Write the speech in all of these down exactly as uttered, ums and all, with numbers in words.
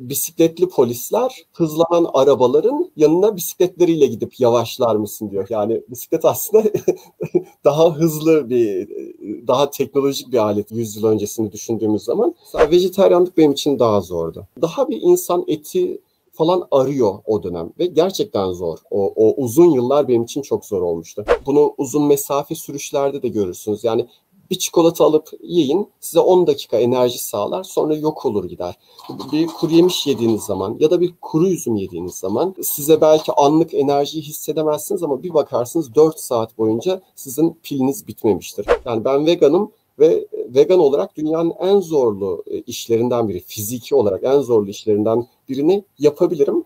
bisikletli polisler hızlanan arabaların yanına bisikletleriyle gidip yavaşlar mısın diyor. Yani bisiklet aslında daha hızlı bir, daha teknolojik bir alet yüz yıl öncesini düşündüğümüz zaman. Mesela vejetaryenlik benim için daha zordu. Daha bir insan eti falan arıyor o dönem ve gerçekten zor. O, o uzun yıllar benim için çok zor olmuştu. Bunu uzun mesafe sürüşlerde de görürsünüz. Yani bir çikolata alıp yiyin, size on dakika enerji sağlar, sonra yok olur gider. Bir kuru yemiş yediğiniz zaman ya da bir kuru üzüm yediğiniz zaman size belki anlık enerjiyi hissedemezsiniz ama bir bakarsınız dört saat boyunca sizin piliniz bitmemiştir. Yani ben veganım ve vegan olarak dünyanın en zorlu işlerinden biri, fiziki olarak en zorlu işlerinden birini yapabilirim.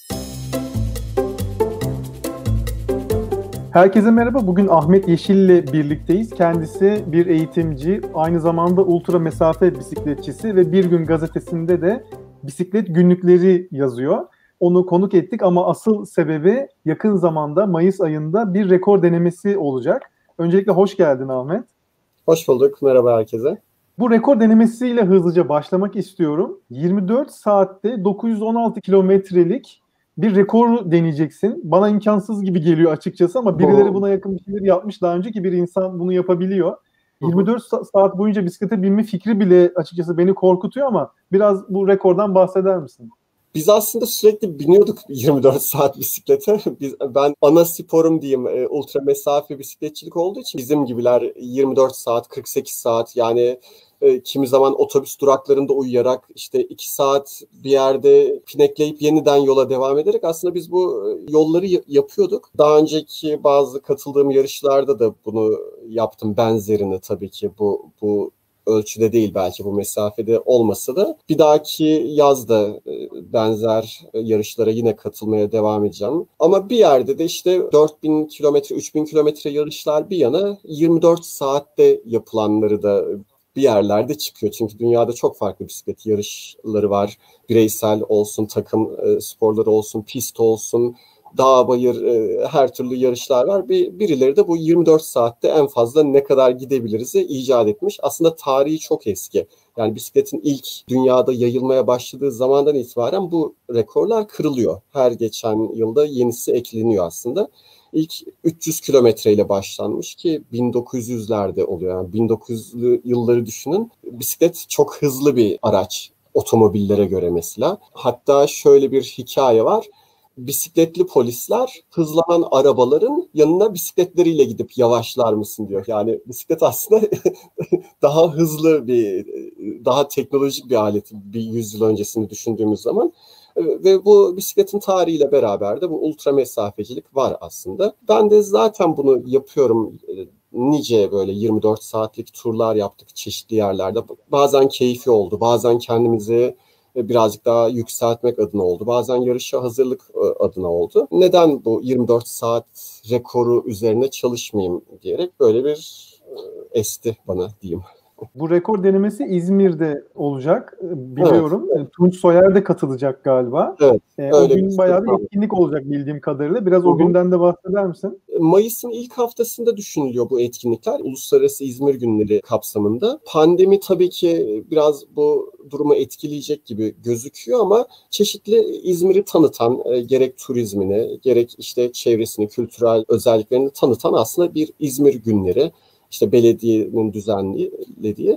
Herkese merhaba. Bugün Ahmet Yeşil ile birlikteyiz. Kendisi bir eğitimci, aynı zamanda ultra mesafe bisikletçisi ve Bir Gün gazetesinde de bisiklet günlükleri yazıyor. Onu konuk ettik ama asıl sebebi yakın zamanda Mayıs ayında bir rekor denemesi olacak. Öncelikle hoş geldin Ahmet. Hoş bulduk. Merhaba herkese. Bu rekor denemesiyle hızlıca başlamak istiyorum. yirmi dört saatte dokuz yüz on altı kilometrelik bir rekor deneyeceksin. Bana imkansız gibi geliyor açıkçası ama birileri buna yakın bir şeyler yapmış daha önce ki bir insan bunu yapabiliyor. yirmi dört saat boyunca bisiklete binme fikri bile açıkçası beni korkutuyor ama biraz bu rekordan bahseder misin? Biz aslında sürekli biniyorduk yirmi dört saat bisiklete. Biz, ben ana sporum diyeyim e, ultra mesafe bisikletçilik olduğu için bizim gibiler yirmi dört saat, kırk sekiz saat yani e, kimi zaman otobüs duraklarında uyuyarak işte iki saat bir yerde pinekleyip yeniden yola devam ederek aslında biz bu yolları y- yapıyorduk. Daha önceki bazı katıldığım yarışlarda da bunu yaptım, benzerini tabii ki bu bu ölçüde değil, belki bu mesafede olmasa da bir dahaki yazda benzer yarışlara yine katılmaya devam edeceğim. Ama bir yerde de işte dört bin kilometre, üç bin kilometre yarışlar bir yana yirmi dört saatte yapılanları da bir yerlerde çıkıyor. Çünkü dünyada çok farklı bisiklet yarışları var. Bireysel olsun, takım sporları olsun, pist olsun, dağ bayır e, her türlü yarışlar var. Bir, birileri de bu yirmi dört saatte en fazla ne kadar gidebiliriz icat etmiş. Aslında tarihi çok eski. Yani bisikletin ilk dünyada yayılmaya başladığı zamandan itibaren bu rekorlar kırılıyor. Her geçen yılda yenisi ekleniyor aslında. İlk üç yüz kilometreyle başlanmış ki bin dokuz yüzlerde oluyor. Yani bin dokuz yüzlü yılları düşünün. Bisiklet çok hızlı bir araç otomobillere göre mesela. Hatta şöyle bir hikaye var. Bisikletli polisler hızlanan arabaların yanına bisikletleriyle gidip yavaşlar mısın diyor. Yani bisiklet aslında daha hızlı bir, daha teknolojik bir alet bir yüz yıl öncesini düşündüğümüz zaman. Ve bu bisikletin tarihiyle beraber de bu ultra mesafecilik var aslında. Ben de zaten bunu yapıyorum. Nice böyle yirmi dört saatlik turlar yaptık çeşitli yerlerde. Bazen keyfi oldu, bazen kendimizi birazcık daha yükseltmek adına oldu. Bazen yarışa hazırlık adına oldu. Neden bu yirmi dört saat rekoru üzerine çalışmayayım diyerek böyle bir esti bana diyeyim. Bu rekor denemesi İzmir'de olacak biliyorum. Evet, evet. Tunç Soyer de katılacak galiba. Evet, ee, o gün bayağı bir etkinlik olacak bildiğim kadarıyla. Biraz Hı-hı. o günden de bahseder misin? Mayıs'ın ilk haftasında düşünülüyor bu etkinlikler. Uluslararası İzmir Günleri kapsamında. Pandemi tabii ki biraz bu durumu etkileyecek gibi gözüküyor ama çeşitli İzmir'i tanıtan, e, gerek turizmini, gerek işte çevresini, kültürel özelliklerini tanıtan aslında bir İzmir Günleri. İşte belediyenin düzenlediği.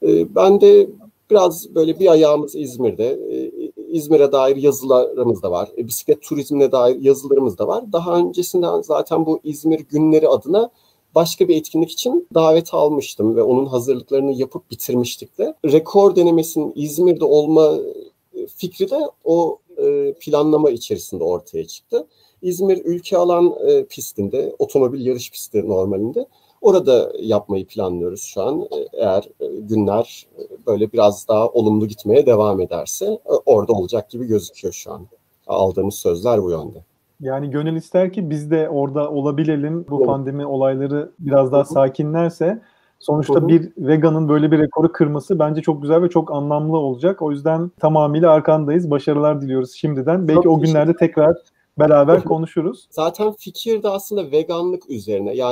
Ben de biraz böyle bir ayağımız İzmir'de. İzmir'e dair yazılarımız da var. Bisiklet turizmine dair yazılarımız da var. Daha öncesinden zaten bu İzmir Günleri adına başka bir etkinlik için davet almıştım ve onun hazırlıklarını yapıp bitirmiştik de. Rekor denemesinin İzmir'de olma fikri de o planlama içerisinde ortaya çıktı. İzmir Ülke Alan pistinde, otomobil yarış pisti normalinde. Orada yapmayı planlıyoruz şu an. Eğer günler böyle biraz daha olumlu gitmeye devam ederse orada olacak gibi gözüküyor şu an. Aldığımız sözler bu yönde. Yani gönül ister ki biz de orada olabilelim. Bu evet. Pandemi olayları biraz daha sakinlerse sonuçta bir veganın böyle bir rekoru kırması bence çok güzel ve çok anlamlı olacak. O yüzden tamamıyla arkandayız. Başarılar diliyoruz şimdiden. Belki çok o günlerde tekrar beraber konuşuruz. Zaten fikir de aslında veganlık üzerine. Yani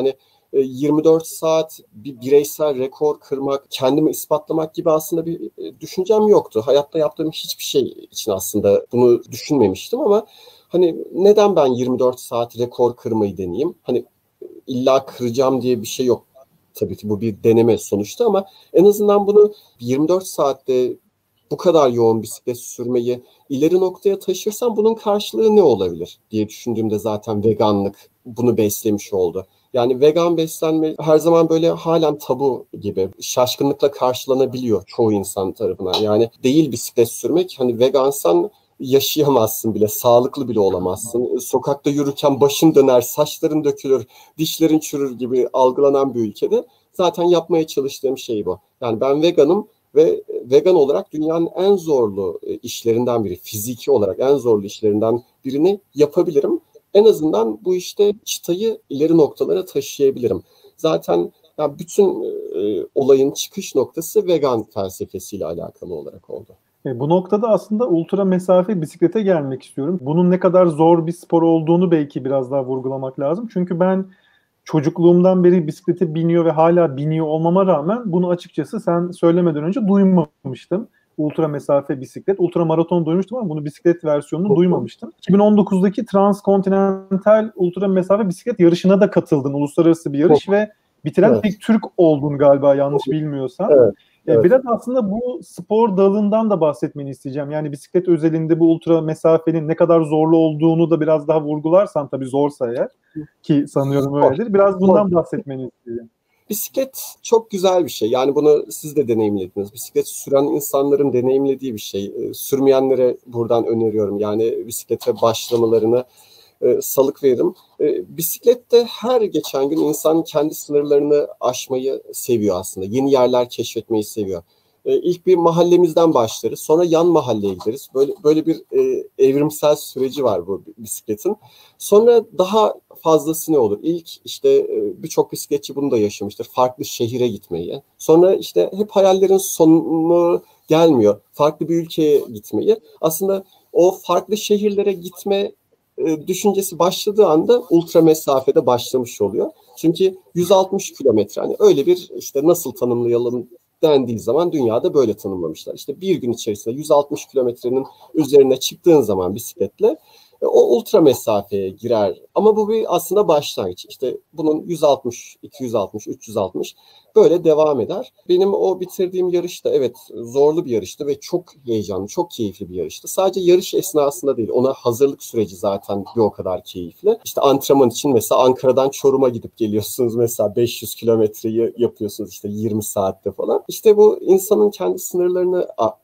yirmi dört saat bir bireysel rekor kırmak, kendimi ispatlamak gibi aslında bir düşüncem yoktu. Hayatta yaptığım hiçbir şey için aslında bunu düşünmemiştim ama hani neden ben yirmi dört saat rekor kırmayı deneyeyim? Hani illa kıracağım diye bir şey yok. Tabii ki bu bir deneme sonuçta ama en azından bunu yirmi dört saatte bu kadar yoğun bisiklet sürmeyi ileri noktaya taşırsam bunun karşılığı ne olabilir diye düşündüğümde zaten veganlık bunu beslemiş oldu. Yani vegan beslenme her zaman böyle halen tabu gibi şaşkınlıkla karşılanabiliyor çoğu insan tarafından. Yani değil bisiklet sürmek, hani vegansan yaşayamazsın bile, sağlıklı bile olamazsın. Sokakta yürürken başın döner, saçların dökülür, dişlerin çürür gibi algılanan bir ülkede zaten yapmaya çalıştığım şey bu. Yani ben veganım ve vegan olarak dünyanın en zorlu işlerinden biri, fiziki olarak en zorlu işlerinden birini yapabilirim. En azından bu işte çıtayı ileri noktalara taşıyabilirim. Zaten ya bütün e, olayın çıkış noktası vegan felsefesiyle alakalı olarak oldu. E, bu noktada aslında ultra mesafe bisiklete gelmek istiyorum. Bunun ne kadar zor bir spor olduğunu belki biraz daha vurgulamak lazım. Çünkü ben çocukluğumdan beri bisiklete biniyor ve hala biniyor olmama rağmen bunu açıkçası sen söylemeden önce duymamıştım. Ultra mesafe bisiklet. Ultra maraton duymuştum ama bunu bisiklet versiyonunu duymamıştım. iki bin on dokuzdaki Transkontinental Ultra Mesafe Bisiklet yarışına da katıldın. Uluslararası bir yarış ve bitiren Evet. tek Türk oldun galiba yanlış bilmiyorsam. Evet. Evet. Biraz aslında bu spor dalından da bahsetmeni isteyeceğim. Yani bisiklet özelinde bu ultra mesafenin ne kadar zorlu olduğunu da biraz daha vurgularsan, tabii zorsa eğer, ki sanıyorum öyledir. Biraz bundan bahsetmeni isteyeceğim. Bisiklet çok güzel bir şey. Yani bunu siz de deneyimlediniz. Bisiklet süren insanların deneyimlediği bir şey. Sürmeyenlere buradan öneriyorum. Yani bisiklete başlamalarını e, salık veririm. E, bisiklette her geçen gün insan kendi sınırlarını aşmayı seviyor aslında. Yeni yerler keşfetmeyi seviyor. E, ilk bir mahallemizden başlarız. Sonra yan mahalleye gideriz. Böyle böyle bir e, evrimsel süreci var bu bisikletin. Sonra daha fazlası ne olur? İlk işte e, birçok bisikletçi bunu da yaşamıştır. Farklı şehire gitmeyi. Sonra işte hep hayallerin sonu gelmiyor. Farklı bir ülkeye gitmeyi. Aslında o farklı şehirlere gitme düşüncesi başladığı anda ultra mesafede başlamış oluyor. Çünkü yüz altmış kilometre, hani öyle bir işte nasıl tanımlayalım dendiği zaman dünyada böyle tanımlamışlar. İşte bir gün içerisinde yüz altmış kilometrenin üzerine çıktığın zaman bisikletle o ultra mesafeye girer. Ama bu bir aslında başlangıç. İşte bunun yüz altmış, iki yüz altmış, üç yüz altmış böyle devam eder. Benim o bitirdiğim yarışta evet zorlu bir yarıştı ve çok heyecanlı, çok keyifli bir yarıştı. Sadece yarış esnasında değil, ona hazırlık süreci zaten bir o kadar keyifli. İşte antrenman için mesela Ankara'dan Çorum'a gidip geliyorsunuz, mesela beş yüz kilometreyi yapıyorsunuz işte yirmi saatte falan. İşte bu insanın kendi sınırlarını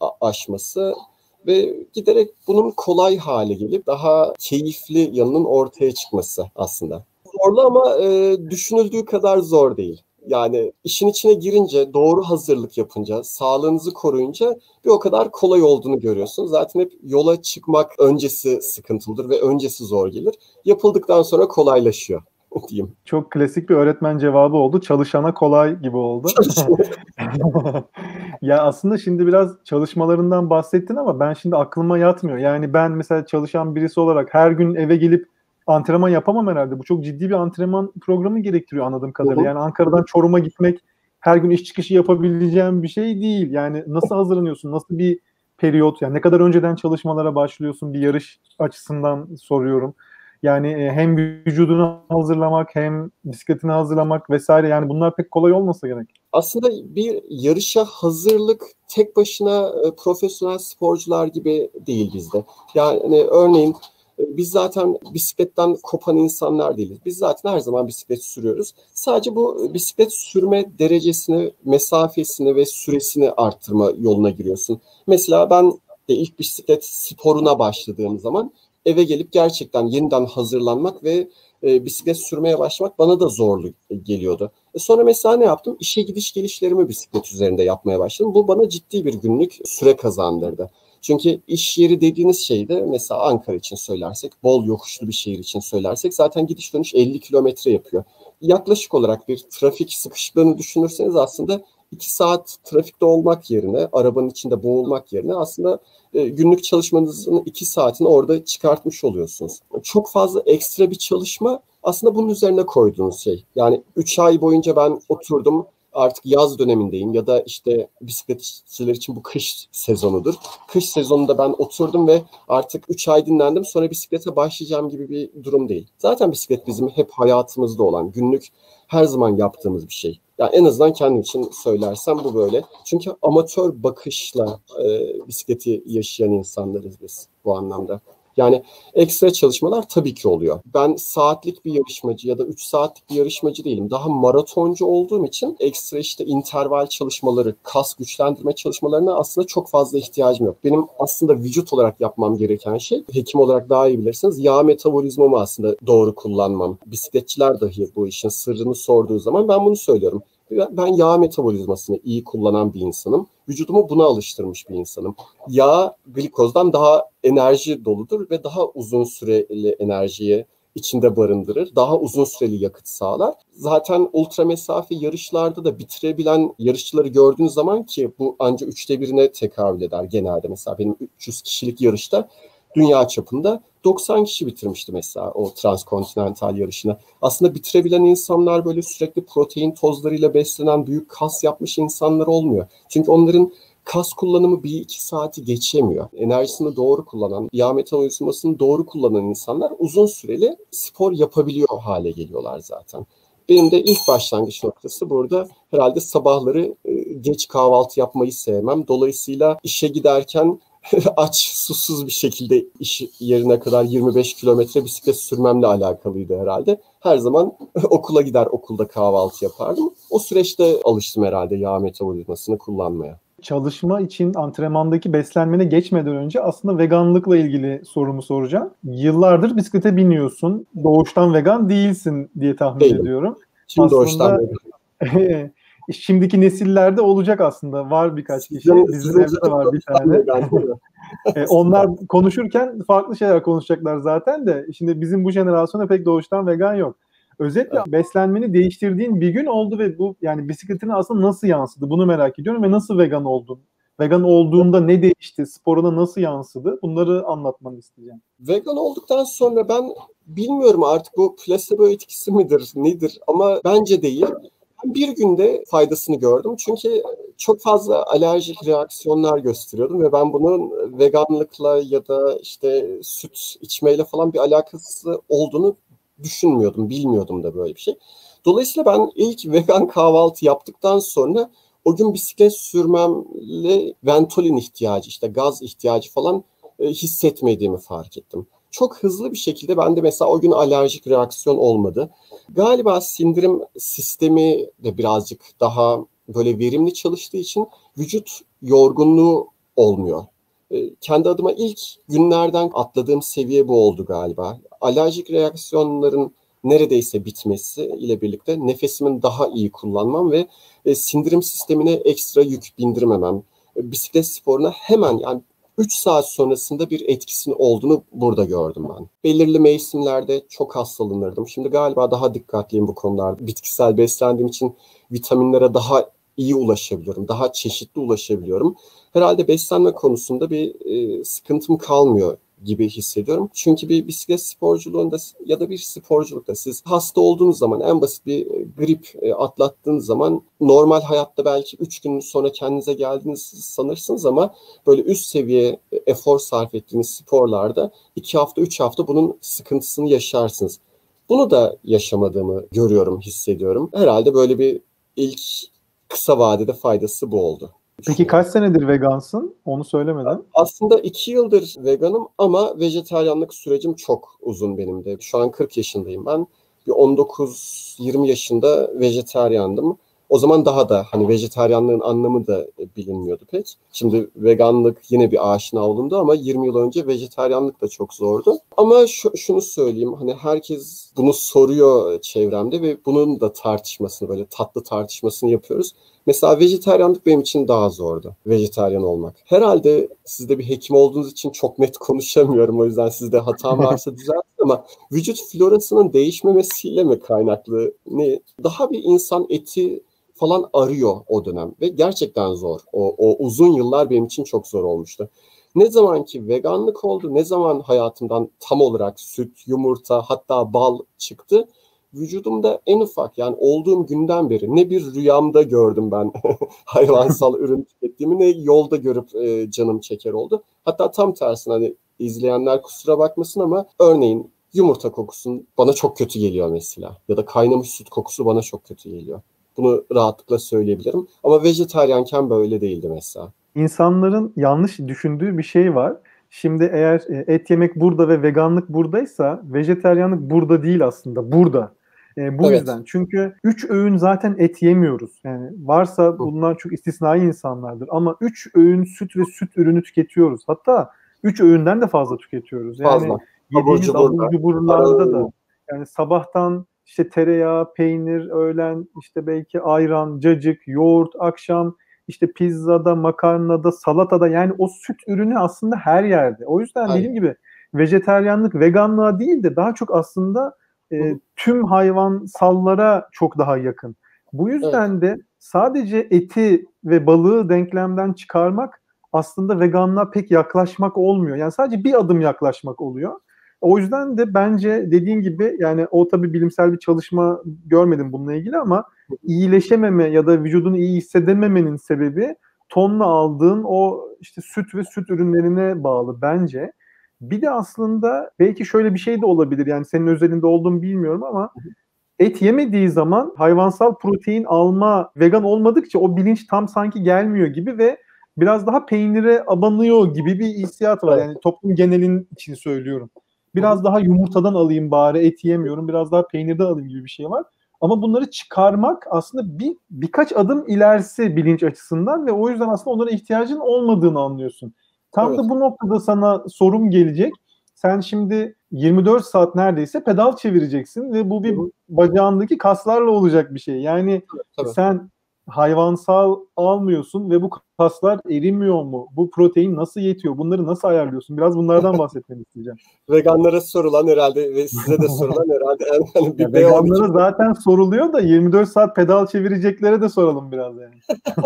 aşması ve giderek bunun kolay hale gelip daha keyifli yanının ortaya çıkması aslında. Zorlu ama e, düşünüldüğü kadar zor değil. Yani işin içine girince, doğru hazırlık yapınca, sağlığınızı koruyunca bir o kadar kolay olduğunu görüyorsunuz. Zaten hep yola çıkmak öncesi sıkıntılıdır ve öncesi zor gelir. Yapıldıktan sonra kolaylaşıyor diyeyim. Çok klasik bir öğretmen cevabı oldu. Çalışana kolay gibi oldu. Ya aslında şimdi biraz çalışmalarından bahsettin ama ben şimdi aklıma yatmıyor. Yani ben mesela çalışan birisi olarak her gün eve gelip antrenman yapamam herhalde. Bu çok ciddi bir antrenman programı gerektiriyor anladığım kadarıyla. Yani Ankara'dan Çorum'a gitmek her gün iş çıkışı yapabileceğim bir şey değil. Yani nasıl hazırlanıyorsun? Nasıl bir periyot? Yani ne kadar önceden çalışmalara başlıyorsun? Bir yarış açısından soruyorum. Yani hem vücudunu hazırlamak hem bisikletini hazırlamak vesaire, yani bunlar pek kolay olmasa gerek. Aslında bir yarışa hazırlık tek başına profesyonel sporcular gibi değil bizde. Yani örneğin biz zaten bisikletten kopan insanlar değiliz. Biz zaten her zaman bisiklet sürüyoruz. Sadece bu bisiklet sürme derecesini, mesafesini ve süresini arttırma yoluna giriyorsun. Mesela ben de ilk bisiklet sporuna başladığım zaman eve gelip gerçekten yeniden hazırlanmak ve e, bisiklet sürmeye başlamak bana da zorlu geliyordu. E sonra mesela ne yaptım? İşe gidiş gelişlerimi bisiklet üzerinde yapmaya başladım. Bu bana ciddi bir günlük süre kazandırdı. Çünkü iş yeri dediğiniz şey de mesela Ankara için söylersek, bol yokuşlu bir şehir için söylersek zaten gidiş dönüş elli kilometre yapıyor. Yaklaşık olarak bir trafik sıkışıklığını düşünürseniz aslında iki saat trafikte olmak yerine, arabanın içinde boğulmak yerine aslında e, günlük çalışmanızın iki saatini orada çıkartmış oluyorsunuz. Çok fazla ekstra bir çalışma aslında bunun üzerine koyduğunuz şey. Yani üç ay boyunca ben oturdum, artık yaz dönemindeyim ya da işte bisikletçiler için bu kış sezonudur. Kış sezonunda ben oturdum ve artık üç ay dinlendim, sonra bisiklete başlayacağım gibi bir durum değil. Zaten bisiklet bizim hep hayatımızda olan, günlük her zaman yaptığımız bir şey. Yani en azından kendim için söylersem bu böyle. Çünkü amatör bakışla e, bisikleti yaşayan insanlarız biz bu anlamda. Yani ekstra çalışmalar tabii ki oluyor. Ben saatlik bir yarışmacı ya da üç saatlik bir yarışmacı değilim. Daha maratoncu olduğum için ekstra işte interval çalışmaları, kas güçlendirme çalışmalarına aslında çok fazla ihtiyacım yok. Benim aslında vücut olarak yapmam gereken şey, hekim olarak daha iyi bilirsiniz, yağ metabolizmamı aslında doğru kullanmam. Bisikletçiler dahi bu işin sırrını sorduğu zaman ben bunu söylüyorum. Ben yağ metabolizmasını iyi kullanan bir insanım. Vücudumu buna alıştırmış bir insanım. Yağ glikozdan daha enerji doludur ve daha uzun süreli enerjiyi içinde barındırır. Daha uzun süreli yakıt sağlar. Zaten ultra mesafe yarışlarda da bitirebilen yarışçıları gördüğünüz zaman, ki bu ancak üçte birine tekabül eder genelde. Mesela benim üç yüz kişilik yarışta dünya çapında doksan kişi bitirmişti mesela o transkontinental yarışını. Aslında bitirebilen insanlar böyle sürekli protein tozlarıyla beslenen, büyük kas yapmış insanlar olmuyor. Çünkü onların kas kullanımı bir iki saati geçemiyor. Enerjisini doğru kullanan, yağ metabolizmasını doğru kullanan insanlar uzun süreli spor yapabiliyor hale geliyorlar zaten. Benim de ilk başlangıç noktası burada herhalde sabahları geç kahvaltı yapmayı sevmem. Dolayısıyla işe giderken aç, susuz bir şekilde iş yerine kadar yirmi beş kilometre bisiklet sürmemle alakalıydı herhalde. Her zaman okula gider, okulda kahvaltı yapardım. O süreçte alıştım herhalde yağ metabolizmasını kullanmaya. Çalışma için antrenmandaki beslenmene geçmeden önce aslında veganlıkla ilgili sorumu soracağım. Yıllardır bisiklete biniyorsun. Doğuştan vegan değilsin diye tahmin Değilim. ediyorum. Şimdi aslında doğuştan vegan. Şimdiki nesillerde olacak aslında. Var birkaç kişi. Sizin, Bizim evde de var bir tane. e, onlar konuşurken farklı şeyler konuşacaklar zaten de. Şimdi bizim bu jenerasyona pek doğuştan vegan yok. Özetle evet. Beslenmeni değiştirdiğin bir gün oldu ve bu yani bisikletine aslında nasıl yansıdı? Bunu merak ediyorum ve nasıl vegan oldun? Vegan olduğunda ne değişti? Sporuna nasıl yansıdı? Bunları anlatmanı isteyeceğim. Vegan olduktan sonra ben bilmiyorum artık bu plasebo etkisi midir, nedir, ama bence değil. Bir günde faydasını gördüm. Çünkü çok fazla alerjik reaksiyonlar gösteriyordum ve ben bunun veganlıkla ya da işte süt içmeyle falan bir alakası olduğunu düşünmüyordum, bilmiyordum da böyle bir şey. Dolayısıyla ben ilk vegan kahvaltı yaptıktan sonra o gün bisiklet sürmemle Ventolin ihtiyacı, işte gaz ihtiyacı falan e, hissetmediğimi fark ettim. Çok hızlı bir şekilde bende mesela o gün alerjik reaksiyon olmadı. Galiba sindirim sistemi de birazcık daha böyle verimli çalıştığı için vücut yorgunluğu olmuyor. E, kendi adıma ilk günlerden atladığım seviye bu oldu galiba. Alerjik reaksiyonların neredeyse bitmesi ile birlikte nefesimin daha iyi kullanmam ve e, sindirim sistemine ekstra yük bindirmemem. E, bisiklet sporuna hemen, yani üç saat sonrasında bir etkisinin olduğunu burada gördüm ben. Belirli mevsimlerde çok hastalanırdım. Şimdi galiba daha dikkatliyim bu konularda. Bitkisel beslendiğim için vitaminlere daha iyi ulaşabiliyorum. Daha çeşitli ulaşabiliyorum. Herhalde beslenme konusunda bir e, sıkıntım kalmıyor gibi hissediyorum. Çünkü bir bisiklet sporculuğunda ya da bir sporculukta siz hasta olduğunuz zaman, en basit bir grip atlattığınız zaman normal hayatta belki üç gün sonra kendinize geldiğinizi sanırsınız ama böyle üst seviye efor sarf ettiğiniz sporlarda iki hafta, üç hafta bunun sıkıntısını yaşarsınız. Bunu da yaşamadığımı görüyorum, hissediyorum. Herhalde böyle bir ilk kısa vadede faydası bu oldu. Peki kaç senedir vegansın? Onu söylemeden. Aslında iki yıldır veganım ama vejetaryenlik sürecim çok uzun benim de. Şu an kırk yaşındayım ben. Bir on dokuz yirmi yaşında vejetaryendim. O zaman daha da hani vejetaryenliğin anlamı da bilinmiyordu pek. Şimdi veganlık yine bir aşina olundu ama yirmi yıl önce vejetaryenlik da çok zordu. Ama şu, şunu söyleyeyim, hani herkes bunu soruyor çevremde ve bunun da tartışmasını, böyle tatlı tartışmasını yapıyoruz. Mesela vejetaryenlik benim için daha zordu. Vejetaryen olmak. Herhalde siz de bir hekim olduğunuz için çok net konuşamıyorum. O yüzden sizde hatam varsa düzeltin ama vücut florasının değişmemesiyle mi kaynaklı? Ne? Daha bir insan eti falan arıyor o dönem ve gerçekten zor. O, o uzun yıllar benim için çok zor olmuştu. Ne zaman ki veganlık oldu, ne zaman hayatımdan tam olarak süt, yumurta, hatta bal çıktı, vücudumda en ufak, yani olduğum günden beri ne bir rüyamda gördüm ben hayvansal ürün tükettiğimi, ne yolda görüp e, canım çeker oldu. Hatta tam tersine, hani izleyenler kusura bakmasın ama örneğin yumurta kokusu bana çok kötü geliyor mesela. Ya da kaynamış süt kokusu bana çok kötü geliyor. Bunu rahatlıkla söyleyebilirim. Ama vejetaryenken böyle değildi mesela. İnsanların yanlış düşündüğü bir şey var. Şimdi eğer e, et yemek burada ve veganlık buradaysa, vejeteryanlık burada değil aslında, burada. E, bu Evet. yüzden. Çünkü üç öğün zaten et yemiyoruz. Yani varsa bunlar çok istisnai insanlardır. Ama üç öğün süt ve süt ürünü tüketiyoruz. Hatta üç öğünden de fazla tüketiyoruz. Yani Fazla. yediğimiz abur cuburlarda da. Aynen. Yani sabahtan işte tereyağı, peynir, öğlen işte belki ayran, cacık, yoğurt, akşam işte pizzada, makarnada, salatada, yani o süt ürünü aslında her yerde. O yüzden Aynen. dediğim gibi vejeteryanlık veganlığa değil de daha çok aslında e, tüm hayvansallara çok daha yakın. Bu yüzden evet. de sadece eti ve balığı denklemden çıkarmak aslında veganlığa pek yaklaşmak olmuyor. Yani sadece bir adım yaklaşmak oluyor. O yüzden de bence dediğin gibi, yani o tabii bilimsel bir çalışma görmedim bununla ilgili ama iyileşememe ya da vücudunu iyi hissedememenin sebebi tonla aldığın o işte süt ve süt ürünlerine bağlı bence. Bir de aslında belki şöyle bir şey de olabilir, yani senin özelinde olduğunu bilmiyorum ama et yemediği zaman hayvansal protein alma, vegan olmadıkça o bilinç tam sanki gelmiyor gibi ve biraz daha peynire abanıyor gibi bir hissiyat var. Yani toplum genelin için söylüyorum. Biraz daha yumurtadan alayım bari, et yemiyorum, biraz daha peynirden alayım gibi bir şey var. Ama bunları çıkarmak aslında bir birkaç adım ilerisi bilinç açısından ve o yüzden aslında onlara ihtiyacın olmadığını anlıyorsun. Tam evet. da bu noktada sana sorum gelecek. Sen şimdi yirmi dört saat neredeyse pedal çevireceksin ve bu bir bacağındaki kaslarla olacak bir şey. Yani tabii. Sen hayvansal almıyorsun ve bu kaslar erimiyor mu? Bu protein nasıl yetiyor? Bunları nasıl ayarlıyorsun? Biraz bunlardan bahsetmeni isteyeceğim. Veganlara sorulan herhalde ve size de sorulan herhalde yani bir veganlara zaten soruluyor da yirmi dört saat pedal çevireceklere de soralım biraz yani.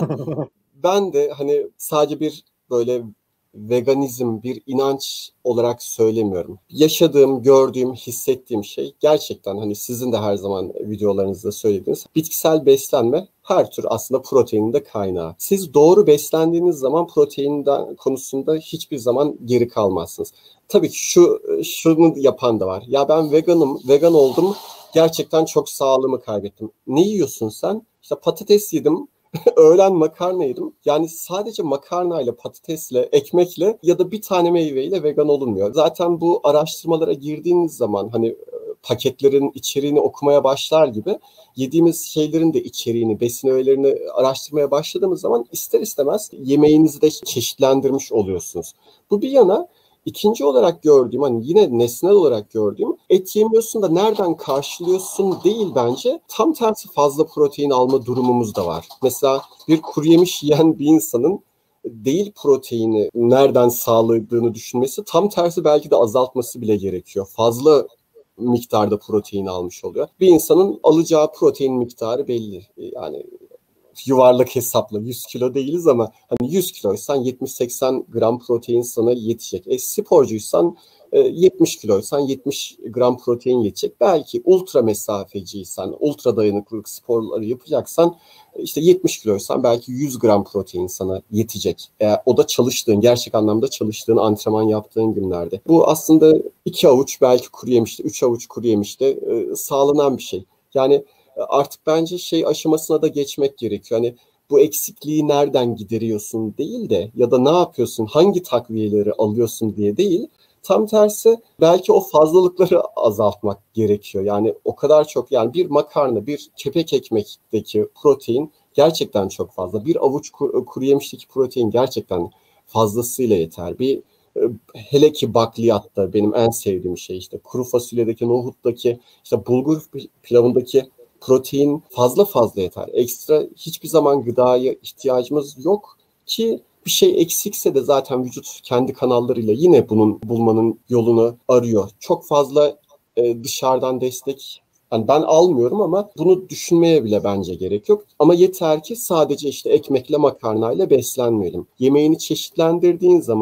Ben de hani sadece bir böyle veganizm, bir inanç olarak söylemiyorum. Yaşadığım, gördüğüm, hissettiğim şey gerçekten hani sizin de her zaman videolarınızda söylediğiniz bitkisel beslenme her tür aslında proteinin de kaynağı. Siz doğru beslendiğiniz zaman protein konusunda hiçbir zaman geri kalmazsınız. Tabii ki şu şunu yapan da var. Ya ben veganım, vegan oldum. Gerçekten çok sağlığımı kaybettim. Ne yiyorsun sen? İşte patates yedim. Öğlen makarna yedim. Yani sadece makarnayla, patatesle, ekmekle ya da bir tane meyveyle vegan olunmuyor. Zaten bu araştırmalara girdiğiniz zaman hani paketlerin içeriğini okumaya başlar gibi yediğimiz şeylerin de içeriğini, besin öğelerini araştırmaya başladığımız zaman ister istemez yemeğinizi de çeşitlendirmiş oluyorsunuz. Bu bir yana. İkinci olarak gördüğüm, hani yine nesnel olarak gördüğüm, et yemiyorsun da nereden karşılıyorsun değil bence. Tam tersi fazla protein alma durumumuz da var. Mesela bir kuru yemiş yiyen bir insanın değil proteini nereden sağladığını düşünmesi, tam tersi belki de azaltması bile gerekiyor. Fazla miktarda protein almış oluyor. Bir insanın alacağı protein miktarı belli. Yani yuvarlak hesapla yüz kilo değiliz ama hani yüz kiloysan yetmiş seksen gram protein sana yetecek. E, sporcuysan e, yetmiş kiloysan yetmiş gram protein yetecek. Belki ultra mesafeciysen, ultra dayanıklılık sporları yapacaksan işte yetmiş kiloysan belki yüz gram protein sana yetecek. E, o da çalıştığın, gerçek anlamda çalıştığın, antrenman yaptığın günlerde. Bu aslında iki avuç belki kuru yemişte, üç avuç kuru yemişte e, sağlanan bir şey. Yani artık bence şey aşamasına da geçmek gerekiyor. Hani bu eksikliği nereden gideriyorsun değil de ya da ne yapıyorsun, hangi takviyeleri alıyorsun diye değil. Tam tersi belki o fazlalıkları azaltmak gerekiyor. Yani o kadar çok, yani bir makarna, bir kepek ekmekteki protein gerçekten çok fazla. Bir avuç kuru yemişteki protein gerçekten fazlasıyla yeter. Bir hele ki bakliyatta benim en sevdiğim şey işte kuru fasulyedeki, nohuttaki, işte bulgur pilavındaki protein fazla fazla yeter. Ekstra hiçbir zaman gıdaya ihtiyacımız yok ki bir şey eksikse de zaten vücut kendi kanallarıyla yine bunun bulmanın yolunu arıyor. Çok fazla e, dışarıdan destek yani ben almıyorum ama bunu düşünmeye bile bence gerek yok. Ama yeter ki sadece işte ekmekle makarnayla beslenmeyelim. Yemeğini çeşitlendirdiğin zaman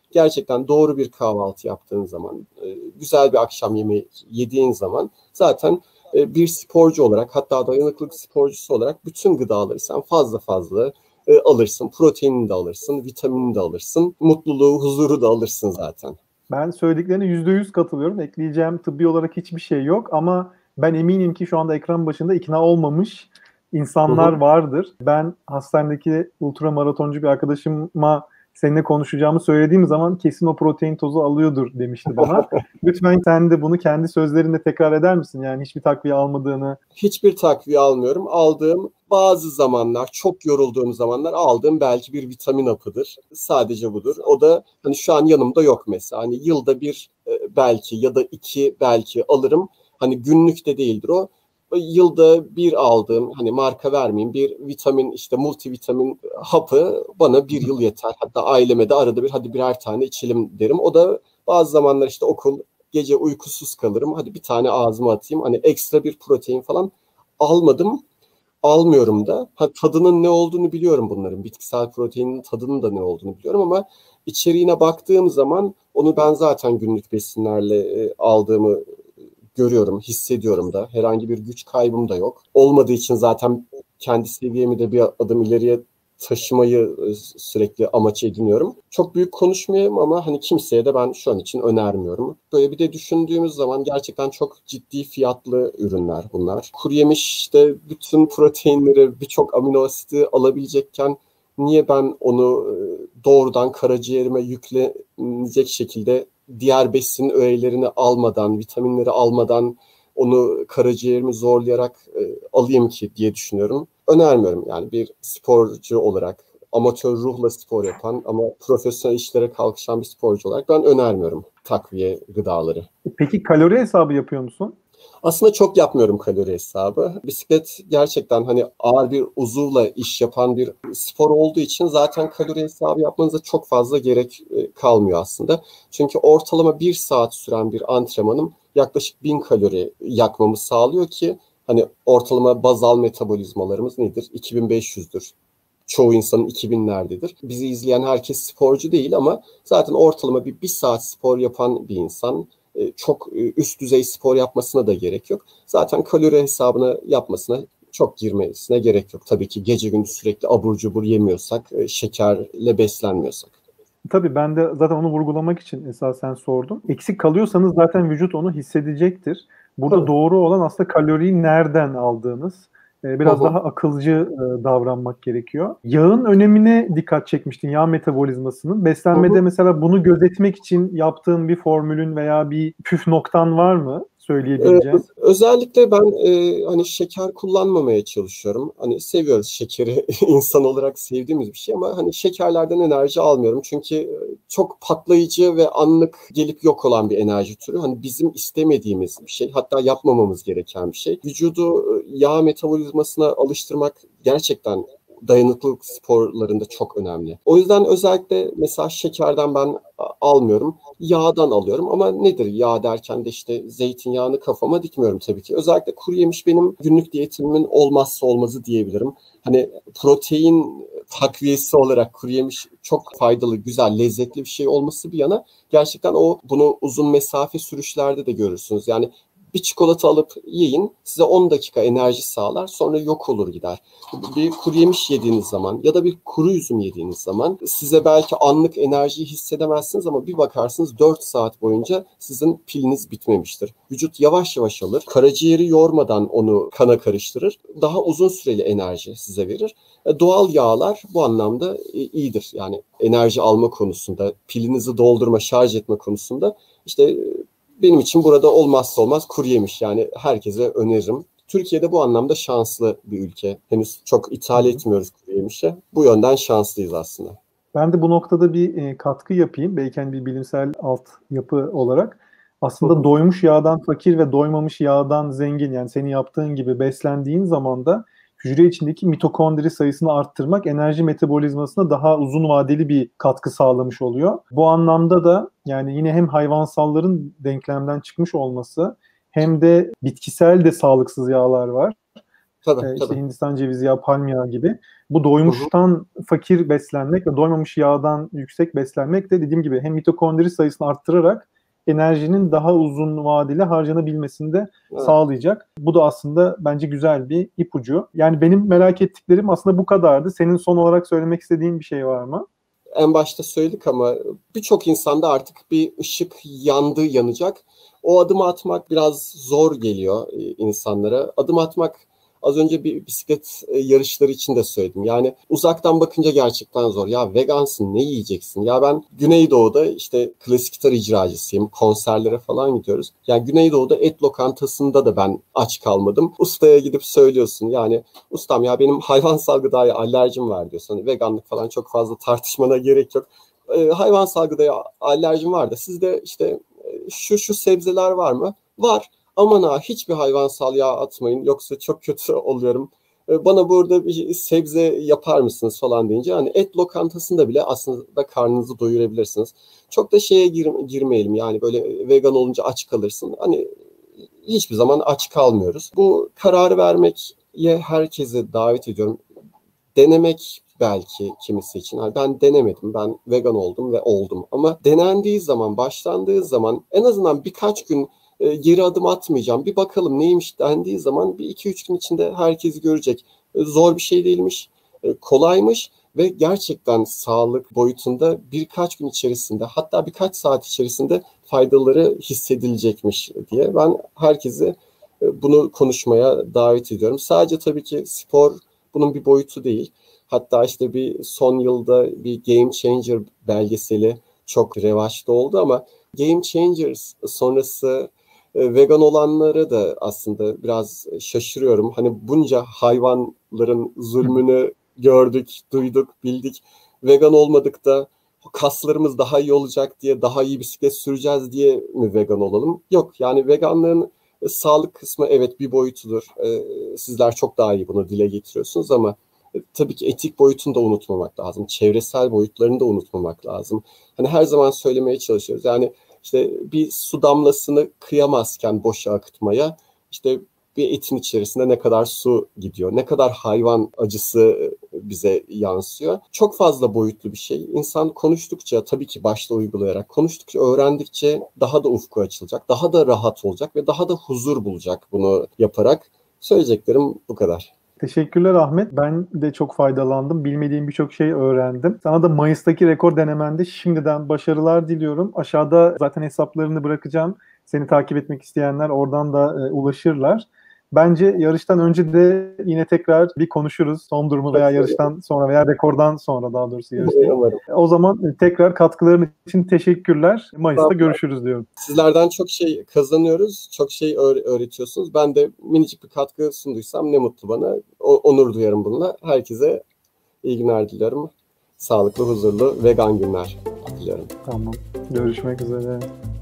gerçekten doğru bir kahvaltı yaptığın zaman, güzel bir akşam yemeği yediğin zaman zaten bir sporcu olarak, hatta dayanıklılık sporcusu olarak bütün gıdaları sen fazla fazla alırsın. Proteinini de alırsın, vitaminini de alırsın, mutluluğu, huzuru da alırsın zaten. Ben söylediklerine yüzde yüz katılıyorum. Ekleyeceğim tıbbi olarak hiçbir şey yok ama ben eminim ki şu anda ekran başında ikna olmamış insanlar hı hı. vardır. Ben hastanedeki ultramaratoncu bir arkadaşıma seninle konuşacağımı söylediğim zaman kesin o protein tozu alıyordur demişti bana. Lütfen sen de bunu kendi sözlerinle tekrar eder misin? Yani hiçbir takviye almadığını. Hiçbir takviye almıyorum. Aldığım bazı zamanlar, çok yorulduğum zamanlar aldığım belki bir vitamin hapıdır. Sadece budur. O da hani şu an yanımda yok mesela. Hani yılda bir belki ya da iki belki alırım. Hani günlük de değildir o. Yılda bir aldığım, hani marka vermeyeyim, bir vitamin, işte multivitamin hapı bana bir yıl yeter. Hatta aileme de arada bir hadi birer tane içelim derim. O da bazı zamanlar işte okul, gece uykusuz kalırım. Hadi bir tane ağzıma atayım. Hani ekstra bir protein falan almadım. Almıyorum da. Ha, tadının ne olduğunu biliyorum bunların. Bitkisel proteinin tadının da ne olduğunu biliyorum ama içeriğine baktığım zaman onu ben zaten günlük besinlerle e, aldığımı görüyorum, hissediyorum da. Herhangi bir güç kaybım da yok. Olmadığı için zaten kendi seviyemi de bir adım ileriye taşımayı sürekli amaç ediniyorum. Çok büyük konuşmayayım ama hani kimseye de ben şu an için önermiyorum. Böyle bir de düşündüğümüz zaman gerçekten çok ciddi fiyatlı ürünler bunlar. Kuru yemişte bütün proteinleri, birçok amino asiti alabilecekken niye ben onu doğrudan karaciğerime yüklenecek şekilde diğer besin öğelerini almadan, vitaminleri almadan onu karaciğerimi zorlayarak e, alayım ki diye düşünüyorum. Önermiyorum yani bir sporcu olarak, amatör ruhla spor yapan ama profesyonel işlere kalkışan bir sporcu olarak ben önermiyorum takviye gıdaları. Peki kalori hesabı yapıyor musun? Aslında çok yapmıyorum kalori hesabı. Bisiklet gerçekten hani ağır bir uzuvla iş yapan bir spor olduğu için zaten kalori hesabı yapmanıza çok fazla gerek kalmıyor aslında. Çünkü ortalama bir saat süren bir antrenmanım yaklaşık bin kalori yakmamı sağlıyor ki hani ortalama bazal metabolizmalarımız nedir? iki bin beş yüzdür. Çoğu insanın iki binlerdedir. Bizi izleyen herkes sporcu değil ama zaten ortalama bir, bir saat spor yapan bir insan çok üst düzey spor yapmasına da gerek yok. Zaten kalori hesabını yapmasına çok girmesine gerek yok. Tabii ki gece gündüz sürekli abur cubur yemiyorsak, şekerle beslenmiyorsak. Tabii ben de zaten onu vurgulamak için esasen sordum. Eksik kalıyorsanız zaten vücut onu hissedecektir. Burada Tabii. doğru olan aslında kaloriyi nereden aldığınız. Biraz Hı-hı. daha akılcı davranmak gerekiyor. Yağın önemine dikkat çekmiştin, yağ metabolizmasının. Beslenmede Hı-hı. mesela bunu gözetmek için yaptığın bir formülün veya bir püf noktan var mı söyleyebileceğin? Ee, özellikle ben e, hani şeker kullanmamaya çalışıyorum. Hani seviyoruz şekeri, insan olarak sevdiğimiz bir şey ama hani şekerlerden enerji almıyorum. Çünkü çok patlayıcı ve anlık gelip yok olan bir enerji türü. Hani bizim istemediğimiz bir şey, hatta yapmamamız gereken bir şey. Vücudu yağ metabolizmasına alıştırmak gerçekten dayanıklılık sporlarında çok önemli. O yüzden özellikle mesela şekerden ben almıyorum. Yağdan alıyorum ama nedir yağ derken de işte zeytinyağını kafama dikmiyorum tabii ki. Özellikle kuru yemiş benim günlük diyetimin olmazsa olmazı diyebilirim. Hani protein takviyesi olarak kuru yemiş çok faydalı, güzel, lezzetli bir şey olması bir yana gerçekten o bunu uzun mesafe sürüşlerde de görürsünüz. Yani bir çikolata alıp yiyin, size on dakika enerji sağlar, sonra yok olur gider. Bir kuru yemiş yediğiniz zaman ya da bir kuru üzüm yediğiniz zaman size belki anlık enerjiyi hissedemezsiniz ama bir bakarsınız dört saat boyunca sizin piliniz bitmemiştir. Vücut yavaş yavaş alır, karaciğeri yormadan onu kana karıştırır, daha uzun süreli enerji size verir. Doğal yağlar bu anlamda iyidir. Yani enerji alma konusunda, pilinizi doldurma, şarj etme konusunda işte benim için burada olmazsa olmaz kuru yemiş. Yani herkese öneririm. Türkiye'de bu anlamda şanslı bir ülke. Henüz çok ithal etmiyoruz kuru yemişe. Bu yönden şanslıyız aslında. Ben de bu noktada bir e, katkı yapayım. Belki hani bir bilimsel altyapı olarak. Aslında Hı-hı. doymuş yağdan fakir ve doymamış yağdan zengin, yani senin yaptığın gibi beslendiğin zaman da hücre içindeki mitokondri sayısını arttırmak enerji metabolizmasına daha uzun vadeli bir katkı sağlamış oluyor. Bu anlamda da yani yine hem hayvansalların denklemden çıkmış olması hem de bitkisel de sağlıksız yağlar var. Tabii, e, işte tabii. Hindistan cevizi yağı, palm yağı gibi. Bu Hı hı. doymuştan fakir beslenmek ve doymamış yağdan yüksek beslenmek de dediğim gibi hem mitokondri sayısını arttırarak enerjinin daha uzun vadeli harcanabilmesini de Evet. sağlayacak. Bu da aslında bence güzel bir ipucu. Yani benim merak ettiklerim aslında bu kadardı. Senin son olarak söylemek istediğin bir şey var mı? En başta söyledik ama birçok insanda artık bir ışık yandı, yanacak. O adımı atmak biraz zor geliyor e, insanlara. Adım atmak, az önce bir bisiklet e, yarışları için de söyledim. Yani uzaktan bakınca gerçekten zor. Ya vegansın, ne yiyeceksin? Ya ben Güneydoğu'da işte klasik gitar icracısıyım. Konserlere falan gidiyoruz. Yani Güneydoğu'da et lokantasında da ben aç kalmadım. Ustaya gidip söylüyorsun. Yani ustam ya benim hayvansal gıdaya alerjim var diyorsun. Hani veganlık falan çok fazla tartışmana gerek yok. Ee, hayvansal gıdaya alerjim var da sizde işte e, şu şu sebzeler var mı? Var. Aman ha hiçbir hayvansal yağ atmayın yoksa çok kötü oluyorum. Ee, bana burada bir sebze yapar mısınız falan deyince hani et lokantasında bile aslında karnınızı doyurabilirsiniz. Çok da şeye gir, girmeyelim yani böyle vegan olunca aç kalırsın. Hani hiçbir zaman aç kalmıyoruz. Bu kararı vermek herkese davet ediyorum. Denemek belki kimisi için. Yani ben denemedim, ben vegan oldum ve oldum. Ama denendiği zaman, başlandığı zaman en azından birkaç gün e, geri adım atmayacağım. Bir bakalım neymiş dendiği zaman bir iki üç gün içinde herkes görecek. E, zor bir şey değilmiş, e, kolaymış ve gerçekten sağlık boyutunda birkaç gün içerisinde hatta birkaç saat içerisinde faydaları hissedilecekmiş diye ben herkese e, bunu konuşmaya davet ediyorum. Sadece tabii ki spor bunun bir boyutu değil. Hatta işte bir son yılda bir Game Changer belgeseli çok revaçta oldu ama Game Changers sonrası e, vegan olanlara da aslında biraz şaşırıyorum. Hani bunca hayvanların zulmünü gördük, duyduk, bildik. Vegan olmadık da kaslarımız daha iyi olacak diye, daha iyi bisiklet süreceğiz diye mi vegan olalım? Yok yani veganlığın e, sağlık kısmı evet bir boyutudur. E, sizler çok daha iyi bunu dile getiriyorsunuz ama e, tabii ki etik boyutunu da unutmamak lazım. Çevresel boyutlarını da unutmamak lazım. Hani her zaman söylemeye çalışıyoruz. Yani işte bir su damlasını kıyamazken boşa akıtmaya işte bir etin içerisinde ne kadar su gidiyor, ne kadar hayvan acısı bize yansıyor. Çok fazla boyutlu bir şey. İnsan konuştukça tabii ki başta uygulayarak, konuştukça, öğrendikçe daha da ufku açılacak, daha da rahat olacak ve daha da huzur bulacak bunu yaparak. Söyleyeceklerim bu kadar. Teşekkürler Ahmet. Ben de çok faydalandım. Bilmediğim birçok şey öğrendim. Sana da Mayıs'taki rekor denemende şimdiden başarılar diliyorum. Aşağıda zaten hesaplarını bırakacağım. Seni takip etmek isteyenler oradan da e, ulaşırlar. Bence yarıştan önce de yine tekrar bir konuşuruz. Son durumu veya yarıştan sonra veya rekordan sonra daha doğrusu yarış değil. Umarım. O zaman tekrar katkıların için teşekkürler. Mayıs'ta görüşürüz diyorum. Sizlerden çok şey kazanıyoruz, çok şey öğretiyorsunuz. Ben de minicik bir katkı sunduysam ne mutlu bana. O, onur duyarım bununla. Herkese iyi günler diliyorum. Sağlıklı, huzurlu, vegan günler diliyorum. Tamam. Görüşmek üzere.